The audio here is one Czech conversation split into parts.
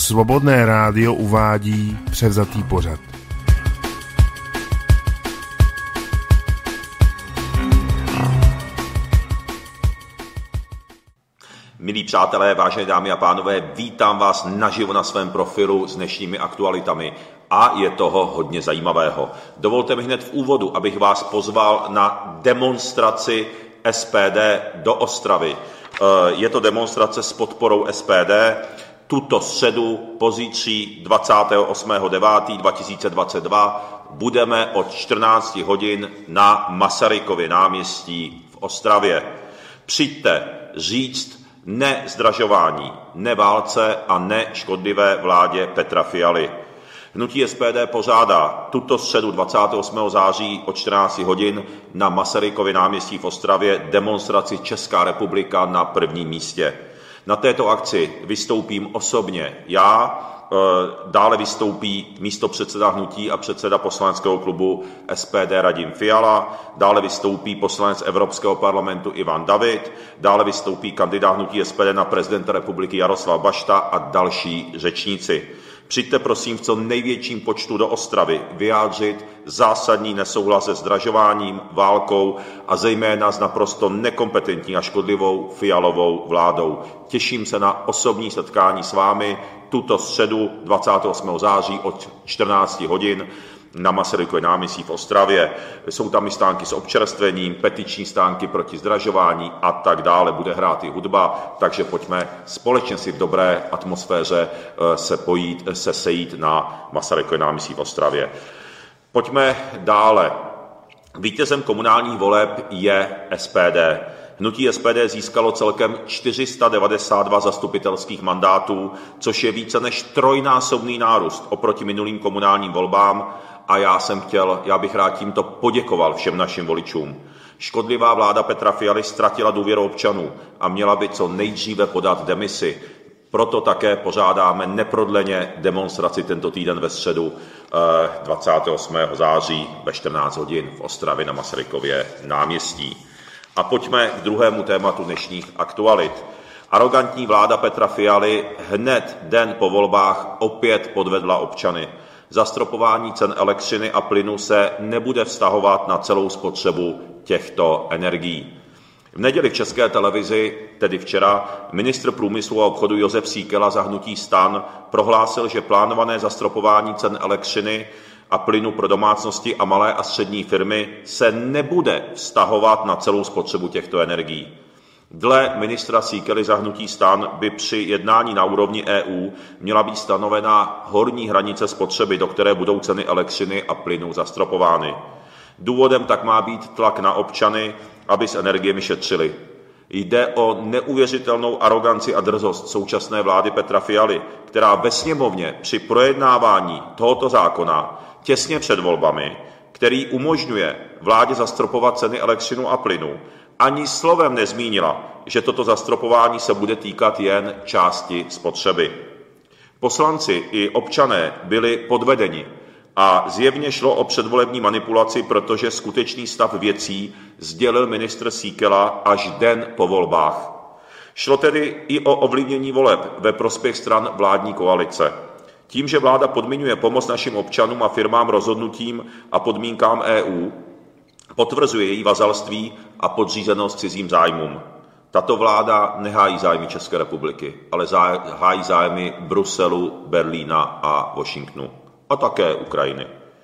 Svobodné rádio uvádí převzatý pořad. Milí přátelé, vážené dámy a pánové, vítám vás naživo na svém profilu s dnešními aktualitami a je toho hodně zajímavého. Dovolte mi hned v úvodu, abych vás pozval na demonstraci SPD do Ostravy. Je to demonstrace s podporou SPD. Tuto středu pozítří 28.9.2022 budeme od 14 hodin na Masarykově náměstí v Ostravě. Přijďte říct ne zdražování, ne válce a ne škodlivé vládě Petra Fialy. Hnutí SPD pořádá tuto středu 28. září od 14 hodin na Masarykově náměstí v Ostravě demonstraci Česká republika na prvním místě. Na této akci vystoupím osobně já, dále vystoupí místopředseda hnutí a předseda poslaneckého klubu SPD Radim Fiala, dále vystoupí poslanec Evropského parlamentu Ivan David, dále vystoupí kandidát hnutí SPD na prezidenta republiky Jaroslav Bašta a další řečníci. Přijďte prosím v co největším počtu do Ostravy vyjádřit zásadní nesouhlas se zdražováním, válkou a zejména s naprosto nekompetentní a škodlivou Fialovou vládou. Těším se na osobní setkání s vámi tuto středu 28. září od 14 hodin na Masarykově náměstí v Ostravě. Jsou tam i stánky s občerstvením, petiční stánky proti zdražování a tak dále. Bude hrát i hudba, takže pojďme společně si v dobré atmosféře se sejít na Masarykově náměstí v Ostravě. Pojďme dále. Vítězem komunálních voleb je SPD. Hnutí SPD získalo celkem 492 zastupitelských mandátů, což je více než trojnásobný nárůst oproti minulým komunálním volbám a já bych rád tímto poděkoval všem našim voličům. Škodlivá vláda Petra Fialy ztratila důvěru občanů a měla by co nejdříve podat demisi. Proto také pořádáme neprodleně demonstraci tento týden ve středu 28. září ve 14 hodin v Ostravě na Masarykově náměstí. A pojďme k druhému tématu dnešních aktualit. Arogantní vláda Petra Fialy hned den po volbách opět podvedla občany. Zastropování cen elektřiny a plynu se nebude vztahovat na celou spotřebu těchto energií. V neděli v České televizi, tedy včera, ministr průmyslu a obchodu Josef Síkela za hnutí STAN prohlásil, že plánované zastropování cen elektřiny a plynu pro domácnosti a malé a střední firmy se nebude vztahovat na celou spotřebu těchto energií. Dle ministra Síkely za hnutí STAN by při jednání na úrovni EU měla být stanovena horní hranice spotřeby, do které budou ceny elektřiny a plynu zastropovány. Důvodem tak má být tlak na občany, aby s energiemi šetřili. Jde o neuvěřitelnou aroganci a drzost současné vlády Petra Fialy, která ve sněmovně při projednávání tohoto zákona těsně před volbami, který umožňuje vládě zastropovat ceny elektřiny a plynu, ani slovem nezmínila, že toto zastropování se bude týkat jen části spotřeby. Poslanci i občané byli podvedeni a zjevně šlo o předvolební manipulaci, protože skutečný stav věcí sdělil ministr Síkela až den po volbách. Šlo tedy i o ovlivnění voleb ve prospěch stran vládní koalice. Tím, že vláda podmiňuje pomoc našim občanům a firmám rozhodnutím a podmínkám EU, potvrzuje její vazalství a podřízenost cizím zájmům. Tato vláda nehájí zájmy České republiky, ale hájí zájmy Bruselu, Berlína a Washingtonu. A také Ukrajiny.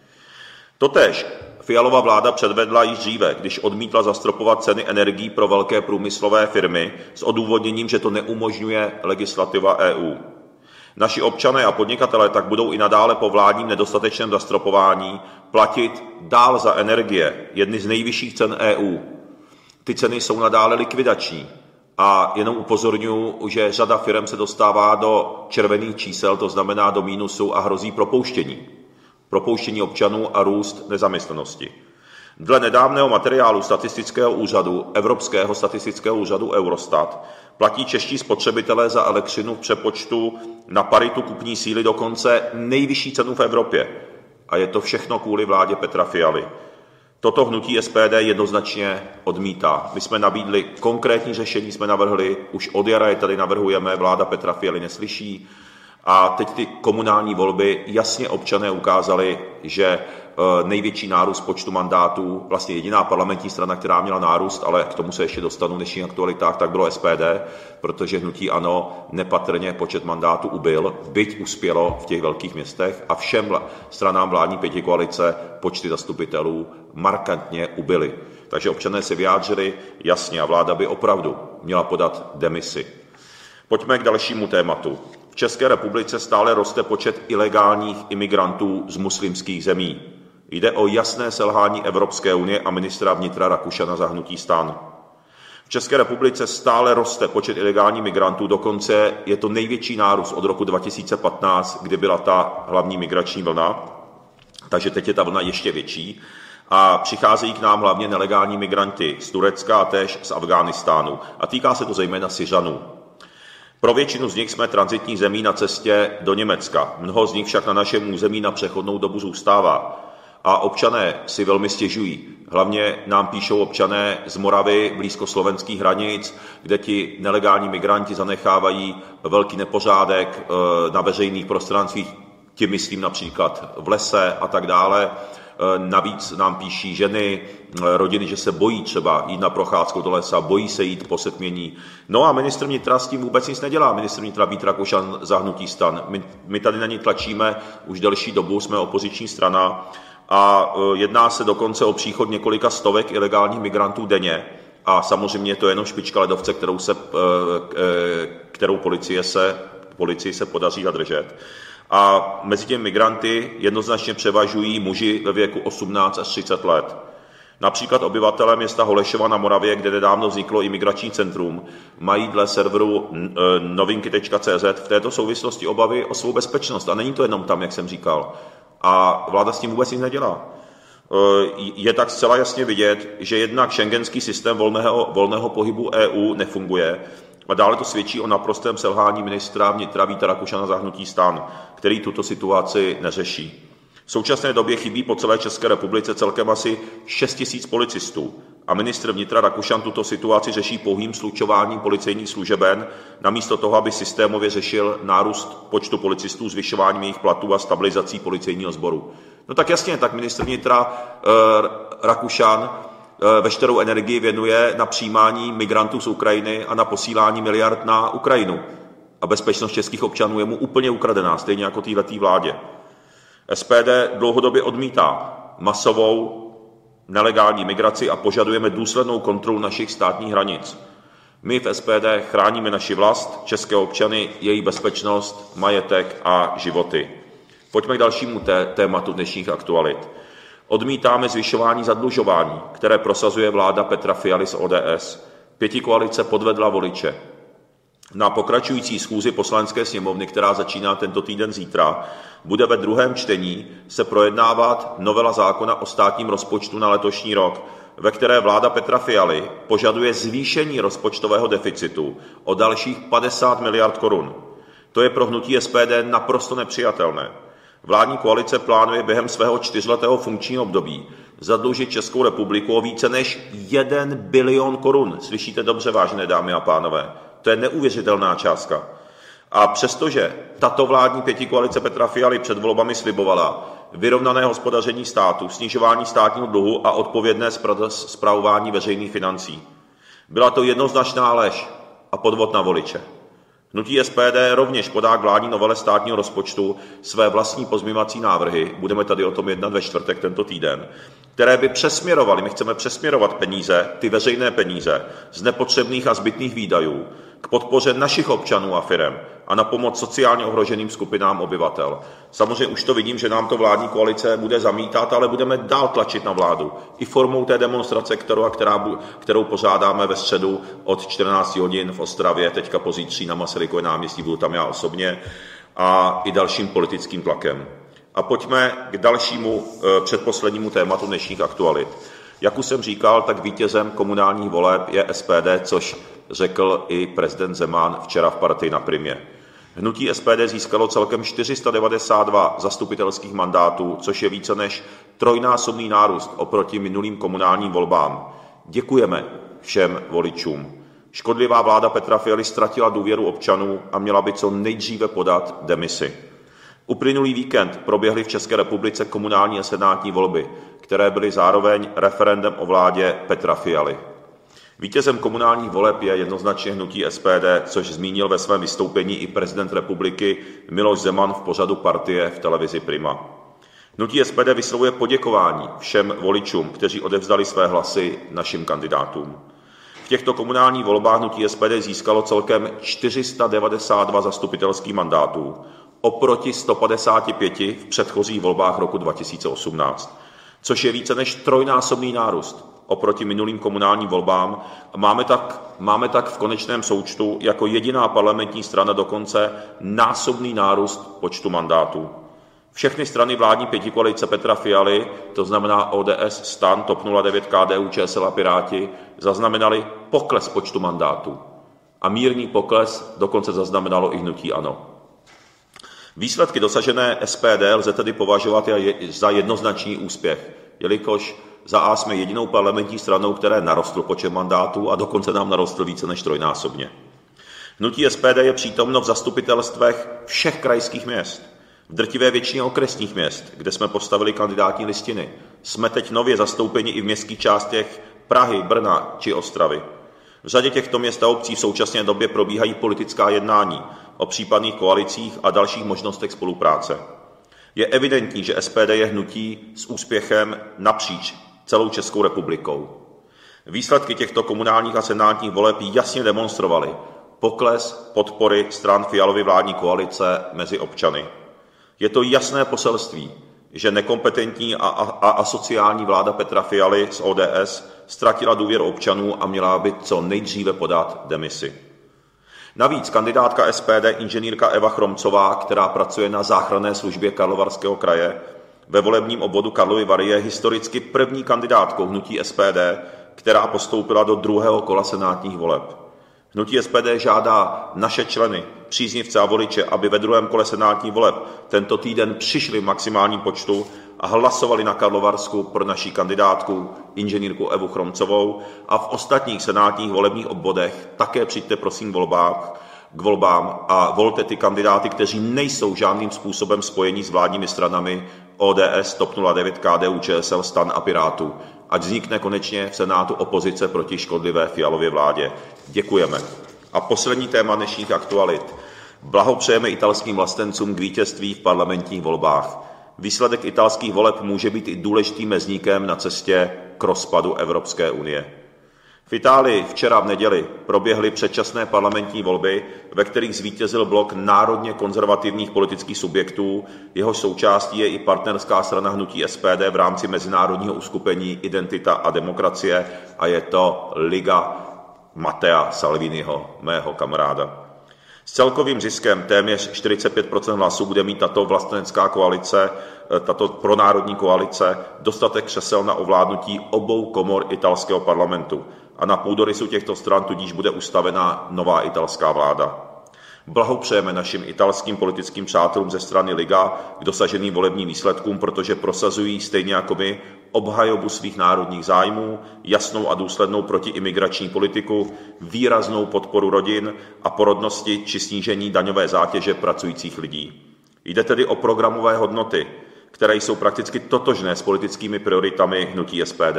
Totéž Fialova vláda předvedla již dříve, když odmítla zastropovat ceny energií pro velké průmyslové firmy s odůvodněním, že to neumožňuje legislativa EU. Naši občané a podnikatelé tak budou i nadále po vládním nedostatečném zastropování platit dál za energie, jedny z nejvyšších cen EU. Ty ceny jsou nadále likvidační a jenom upozorňuji, že řada firem se dostává do červených čísel, to znamená do mínusu a hrozí propouštění občanů a růst nezaměstnanosti. Dle nedávného materiálu statistického úřadu, Evropského statistického úřadu Eurostat, platí čeští spotřebitelé za elektřinu v přepočtu na paritu kupní síly dokonce nejvyšší cenu v Evropě. A je to všechno kvůli vládě Petra Fialy. Toto hnutí SPD jednoznačně odmítá. My jsme nabídli konkrétní řešení, jsme navrhli, už od jara je tady navrhujeme, vláda Petra Fialy neslyší A teď ty komunální volby jasně občané ukázali, že největší nárůst počtu mandátů, vlastně jediná parlamentní strana, která měla nárůst, ale k tomu se ještě dostanu v dnešních aktualitách, tak bylo SPD, protože hnutí ANO nepatrně počet mandátů ubyl, byť uspělo v těch velkých městech a všem stranám vládní pětikoalice počty zastupitelů markantně ubyly. Takže občané se vyjádřili jasně a vláda by opravdu měla podat demisi. Pojďme k dalšímu tématu. V České republice stále roste počet ilegálních imigrantů z muslimských zemí. Jde o jasné selhání Evropské unie a ministra vnitra Rakušana za hnutí STAN. V České republice stále roste počet ilegálních migrantů, dokonce je to největší nárůst od roku 2015, kdy byla ta hlavní migrační vlna, takže teď je ta vlna ještě větší. A přicházejí k nám hlavně nelegální migranti z Turecka a též z Afghánistánu. A týká se to zejména Syřanů. Pro většinu z nich jsme tranzitní zemí na cestě do Německa. Mnoho z nich však na našem území na přechodnou dobu zůstává. A občané si velmi stěžují. Hlavně nám píšou občané z Moravy, blízko slovenských hranic, kde ti nelegální migranti zanechávají velký nepořádek na veřejných prostranstvích, tím myslím například v lese a tak dále. Navíc nám píší ženy, rodiny, že se bojí třeba jít na procházku do lesa, bojí se jít po setmění. No a ministr vnitra s tím vůbec nic nedělá. Ministr vnitra Vít Rakušan za hnutí STAN. My tady na ně tlačíme už delší dobu, jsme opoziční strana a jedná se dokonce o příchod několika stovek ilegálních migrantů denně. A samozřejmě to je jenom špička ledovce, kterou policii se podaří zadržet. A mezi těmi migranty jednoznačně převažují muži ve věku 18 až 30 let. Například obyvatelé města Holešova na Moravě, kde nedávno vzniklo imigrační centrum, mají dle serveru novinky.cz v této souvislosti obavy o svou bezpečnost. A není to jenom tam, jak jsem říkal. A vláda s tím vůbec nic nedělá. Je tak zcela jasně vidět, že jednak schengenský systém volného pohybu EU nefunguje, a dále to svědčí o naprostém selhání ministra vnitra Víta Rakušana za hnutí STAN, který tuto situaci neřeší. V současné době chybí po celé České republice celkem asi 6 000 policistů a ministr vnitra Rakušan tuto situaci řeší pouhým slučováním policejních služeben, namísto toho, aby systémově řešil nárůst počtu policistů, zvyšováním jejich platů a stabilizací policejního sboru. No tak jasně, tak ministr vnitra Rakušan veškerou energii věnuje na přijímání migrantů z Ukrajiny a na posílání miliard na Ukrajinu. A bezpečnost českých občanů je mu úplně ukradená, stejně jako téhletý vládě. SPD dlouhodobě odmítá masovou nelegální migraci a požadujeme důslednou kontrolu našich státních hranic. My v SPD chráníme naši vlast, české občany, její bezpečnost, majetek a životy. Pojďme k dalšímu tématu dnešních aktualit. Odmítáme zvyšování zadlužování, které prosazuje vláda Petra Fialy z ODS. Pětikoalice podvedla voliče. Na pokračující schůzi Poslanecké sněmovny, která začíná tento týden zítra, bude ve druhém čtení se projednávat novela zákona o státním rozpočtu na letošní rok, ve které vláda Petra Fialy požaduje zvýšení rozpočtového deficitu o dalších 50 miliard korun. To je pro hnutí SPD naprosto nepřijatelné. Vládní koalice plánuje během svého 4letého funkčního období zadlužit Českou republiku o více než 1 bilion korun. Slyšíte dobře, vážené dámy a pánové. To je neuvěřitelná částka. A přestože tato vládní pětikoalice Petra Fialy před volbami slibovala vyrovnané hospodaření státu, snižování státního dluhu a odpovědné spravování veřejných financí, byla to jednoznačná lež a podvod na voliče. Hnutí SPD rovněž podá k vládní novele státního rozpočtu své vlastní pozměňovací návrhy, budeme tady o tom jednat ve čtvrtek tento týden, které by přesměrovaly, my chceme přesměrovat peníze, ty veřejné peníze, z nepotřebných a zbytných výdajů k podpoře našich občanů a firem a na pomoc sociálně ohroženým skupinám obyvatel. Samozřejmě už to vidím, že nám to vládní koalice bude zamítat, ale budeme dál tlačit na vládu. I formou té demonstrace, kterou pořádáme ve středu od 14 hodin v Ostravě, teďka pozítří na Masarykově náměstí, budu tam já osobně, a i dalším politickým tlakem. A pojďme k dalšímu předposlednímu tématu dnešních aktualit. Jak už jsem říkal, tak vítězem komunálních voleb je SPD, což řekl i prezident Zeman včera v Partii na Primě. Hnutí SPD získalo celkem 492 zastupitelských mandátů, což je více než trojnásobný nárůst oproti minulým komunálním volbám. Děkujeme všem voličům. Škodlivá vláda Petra Fialy ztratila důvěru občanů a měla by co nejdříve podat demisi. Uplynulý víkend proběhly v České republice komunální a senátní volby, které byly zároveň referendem o vládě Petra Fialy. Vítězem komunálních voleb je jednoznačně hnutí SPD, což zmínil ve svém vystoupení i prezident republiky Miloš Zeman v pořadu Partie v televizi Prima. Hnutí SPD vyslovuje poděkování všem voličům, kteří odevzdali své hlasy našim kandidátům. V těchto komunálních volbách hnutí SPD získalo celkem 492 zastupitelských mandátů, oproti 155 v předchozích volbách roku 2018, což je více než trojnásobný nárůst oproti minulým komunálním volbám. Máme tak v konečném součtu jako jediná parlamentní strana dokonce násobný nárůst počtu mandátů. Všechny strany vládní pětikoalice Petra Fialy, to znamená ODS, STAN, TOP 09, KDU, ČSL a Piráti, zaznamenaly pokles počtu mandátů. A mírný pokles dokonce zaznamenalo i hnutí ANO. Výsledky dosažené SPD lze tedy považovat za jednoznačný úspěch, jelikož za A jsme jedinou parlamentní stranou, které narostl počet mandátů a dokonce nám narostl více než trojnásobně. Hnutí SPD je přítomno v zastupitelstvech všech krajských měst, v drtivé většině okresních měst, kde jsme postavili kandidátní listiny. Jsme teď nově zastoupeni i v městských částech Prahy, Brna či Ostravy. V řadě těchto měst a obcí v současné době probíhají politická jednání o případných koalicích a dalších možnostech spolupráce. Je evidentní, že SPD je hnutí s úspěchem napříč celou Českou republikou. Výsledky těchto komunálních a senátních voleb jasně demonstrovaly pokles podpory stran Fialovy vládní koalice mezi občany. Je to jasné poselství, že nekompetentní a asociální vláda Petra Fialy z ODS ztratila důvěru občanů a měla by co nejdříve podat demisi. Navíc kandidátka SPD inženýrka Eva Chromcová, která pracuje na záchranné službě Karlovarského kraje, ve volebním obvodu Karlovy Vary je historicky první kandidátkou hnutí SPD, která postoupila do druhého kola senátních voleb. Hnutí SPD žádá naše členy, příznivce a voliče, aby ve druhém kole senátních voleb tento týden přišli v maximálním počtu a hlasovali na Karlovarsku pro naší kandidátku inženýrku Evu Chromcovou a v ostatních senátních volebních obvodech také přijďte prosím k volbám a volte ty kandidáty, kteří nejsou žádným způsobem spojení s vládními stranami ODS, TOP 09, KDU, ČSL, STAN a Pirátů. Ať vznikne konečně v Senátu opozice proti škodlivé Fialově vládě. Děkujeme. A poslední téma dnešních aktualit. Blahopřejeme italským vlastencům k vítězství v parlamentních volbách. Výsledek italských voleb může být i důležitým mezníkem na cestě k rozpadu Evropské unie. V Itálii včera v neděli proběhly předčasné parlamentní volby, ve kterých zvítězil blok národně konzervativních politických subjektů, jehož součástí je i partnerská strana hnutí SPD v rámci mezinárodního uskupení Identita a demokracie a je to Liga Mattea Salviniho, mého kamaráda. S celkovým ziskem téměř 45% hlasů bude mít tato vlastenecká koalice, tato pronárodní koalice, dostatek křesel na ovládnutí obou komor italského parlamentu a na půdorysu těchto stran tudíž bude ustavena nová italská vláda. Blahopřejeme našim italským politickým přátelům ze strany Liga k dosaženým volebním výsledkům, protože prosazují stejně jako my obhajobu svých národních zájmů, jasnou a důslednou protiimigrační politiku, výraznou podporu rodin a porodnosti či snížení daňové zátěže pracujících lidí. Jde tedy o programové hodnoty, které jsou prakticky totožné s politickými prioritami hnutí SPD.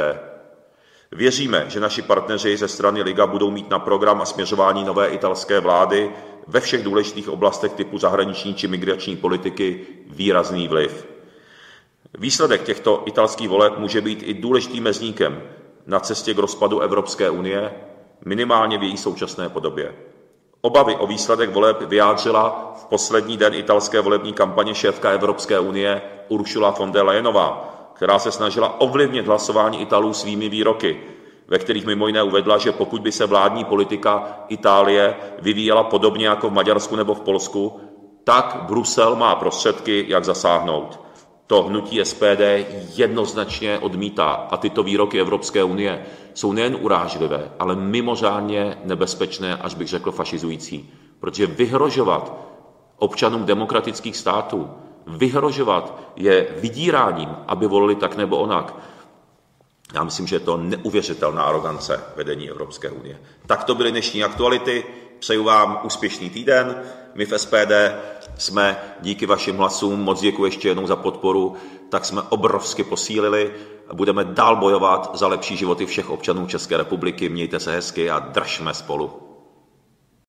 Věříme, že naši partneři ze strany Liga budou mít na program a směřování nové italské vlády ve všech důležitých oblastech typu zahraniční či migrační politiky výrazný vliv. Výsledek těchto italských voleb může být i důležitým mezníkem na cestě k rozpadu Evropské unie, minimálně v její současné podobě. Obavy o výsledek voleb vyjádřila v poslední den italské volební kampaně šéfka Evropské unie Ursula von der Leyenová, která se snažila ovlivnit hlasování Italů svými výroky, ve kterých mimo jiné uvedla, že pokud by se vládní politika Itálie vyvíjela podobně jako v Maďarsku nebo v Polsku, tak Brusel má prostředky, jak zasáhnout. To hnutí SPD jednoznačně odmítá a tyto výroky Evropské unie jsou nejen urážlivé, ale mimořádně nebezpečné, až bych řekl fašizující. Protože vyhrožovat občanům demokratických států, vyhrožovat je vydíráním, aby volili tak nebo onak, Já myslím, že je to neuvěřitelná arogance vedení Evropské unie. Tak to byly dnešní aktuality. Přeju vám úspěšný týden. My v SPD jsme díky vašim hlasům, moc děkuji ještě jednou za podporu, tak jsme obrovsky posílili. Budeme dál bojovat za lepší životy všech občanů České republiky. Mějte se hezky a držme spolu.